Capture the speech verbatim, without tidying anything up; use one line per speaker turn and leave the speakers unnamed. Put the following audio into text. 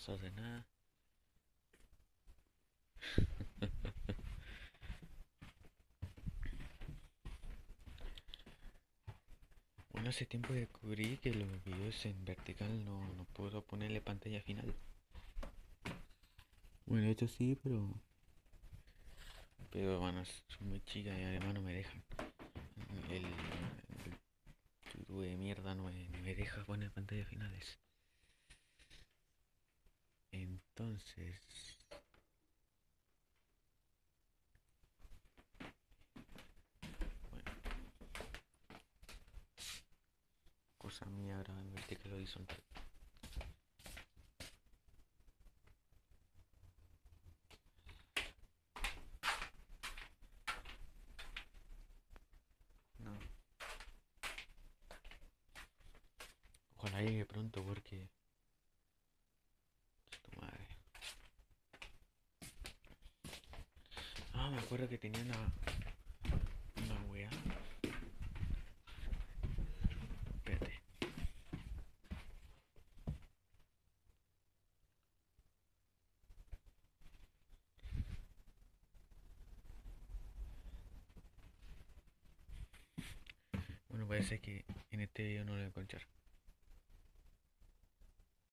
pasar de nada. Bueno, hace tiempo descubrí que los videos en vertical no, no puedo ponerle pantalla final. Bueno, esto sí, pero... Pero bueno, son muy chicas y además no me dejan. El, el YouTube de mierda no me, no me deja poner pantallas finales. Entonces... Bueno, cosa mía ahora en vertical horizontal. No, ojalá llegue pronto porque... Tu madre. Ah, me acuerdo que tenía una... Una wea. Espérate. Bueno, parece que en este video no lo voy a encontrar.